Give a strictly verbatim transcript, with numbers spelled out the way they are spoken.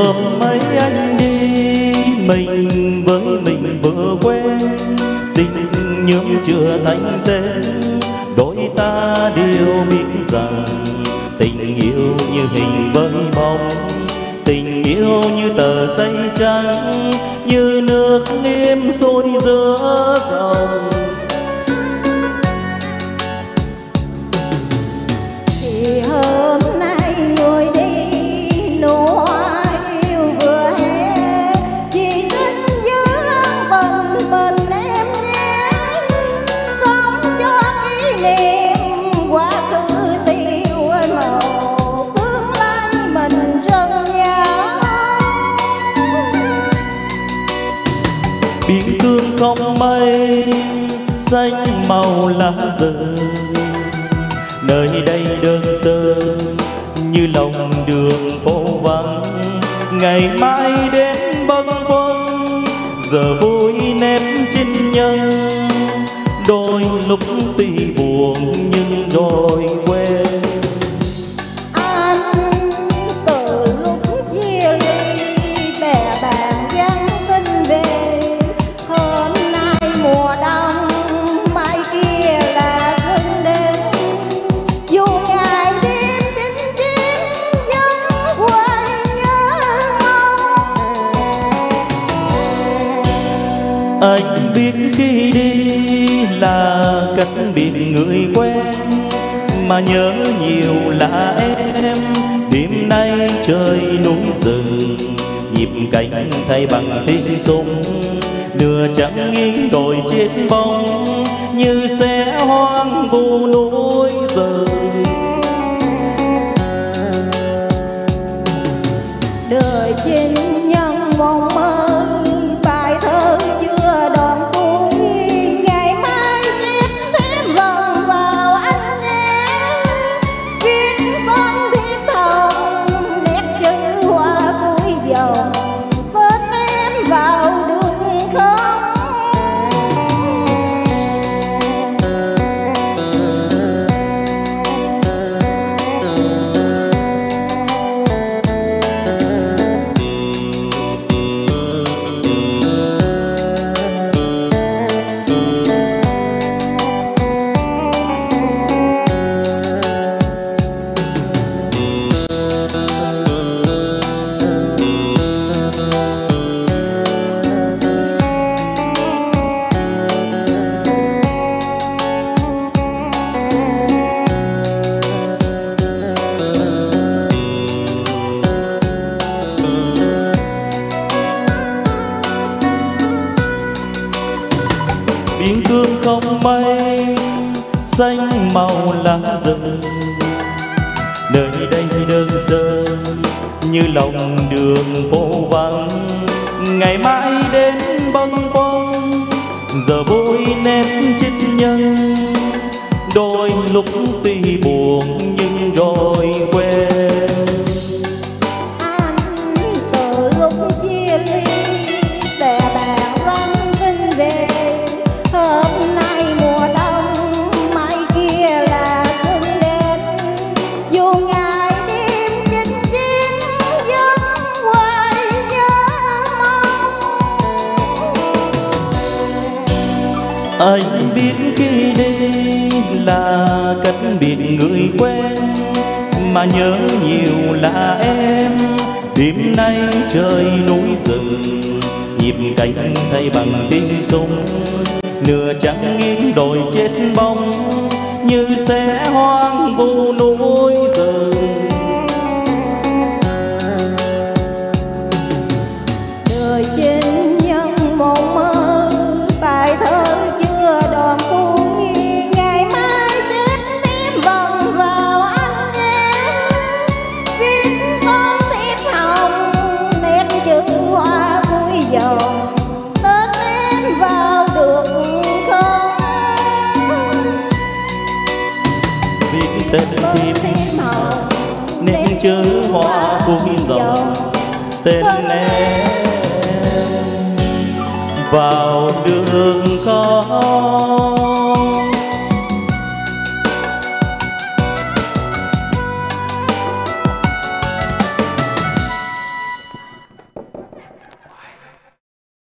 hôm mấy anh đi mình với mình vừa quen, tình nhuốm chưa thành tên, đôi ta đều biết rằng tình yêu như hình với bóng, tình yêu như tờ giấy trắng, như nước êm sôi giữa dòng. Thì hôm nay người đi nụ hoa yêu vừa hè, chỉ xin giữ tình mình em nhé, sống cho kỷ niệm quá khứ tiêu màu, tương lai mình trân nhau. Biển cương không mây xanh màu lá rừng, nơi đây đơn sơ như lòng đường phố vắng, ngày mai đến bâng khuâng giờ vui nét chinh nhân, đôi lúc tuy buồn nhưng đôi quên. Anh từ lúc chia ly bè bạn vắng tin về, hôm nay mùa đông mai kia là xuân đến, dù ngày đêm chinh chiến vẫn quay nhớ mong. Anh biết khi đi là cách biệt người quen, mà nhớ nhiều là em. Đêm nay trời núi rừng, nhịp cánh thay bằng tiếng súng, lửa trắng nghiêng đồi chết bóng, như xe hoang vu núi rừng. Đời chinh nhân mong mơ, bài thơ chưa đoạn cuối, ngày mai chép thêm vần vào anh nhé, viết tên thiếp hồng nét chữ hoa cuối dòng, tên em vào được không? Biển cương không mây xanh màu lá rừng, nơi đây đơn sơ như lòng đường phố vắng, ngày mai đến bâng khuâng giờ vui nét chinh nhân, đôi lúc tuy buồn nhưng rồi quên. Anh từ lúc chia ly bè bạn vắng tin về, hôm nay mùa đông mai kia là xuân đến, dù ngày đêm chinh chiến vẫn quay nhớ mong. Anh biết khi đi là cách biệt người quen, mà nhớ nhiều là em. Đêm nay trời núi rừng, nhịp cánh thay bằng tiếng súng, lửa trắng nghiêng đồi chết bóng, như xe hoang vu núi rừng. Đời chinh nhân mộng mơ, bài thơ chưa đoạn cuối, ngày mai chép thêm vần vào anh nhé, viết tên thiếp hồng nét chữ hoa cuối dòng, tên em vào được không? Viết tên thiếp hồng nét chữ hoa cuối dòng, tên em vào